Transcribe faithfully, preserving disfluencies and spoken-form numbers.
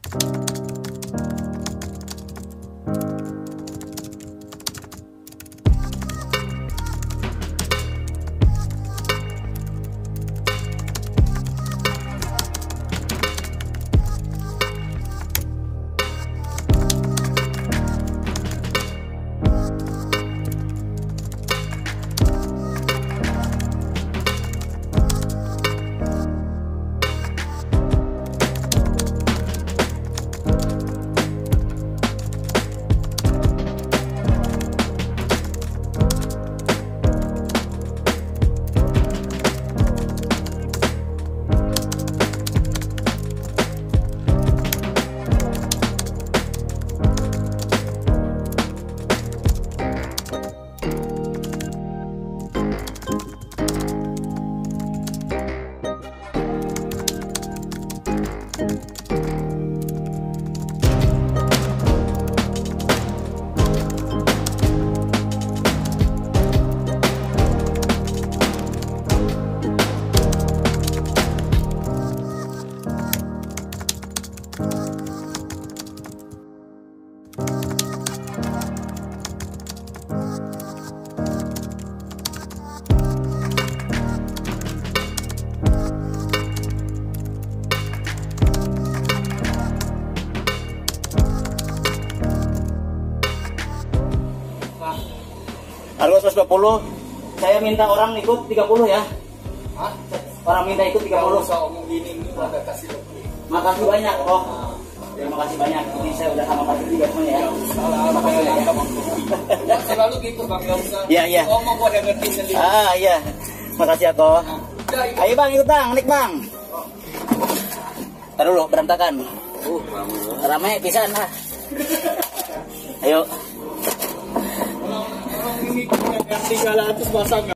Harga seratus dua puluh. Saya minta orang ikut tiga puluh ya. Hah? Orang minta ikut tiga puluh. Kalau ngomong gini ini ada kasih lebih. Makasih banyak, oh. Terima kasih banyak. Ini saya udah sama kasih juga semuanya ya. Salah, makanya ya. Bang selalu gitu Bang, enggak usah. Iya, iya. Ngomong gua udah ngerti sendiri. Ah, iya. Makasih ya, Ko. Ayo Bang, ikut Bang, naik Bang. Taruh dulu, berantakan. Uh, rame pisan lah. Ayo. Orang ini punya tiga ratus pasang.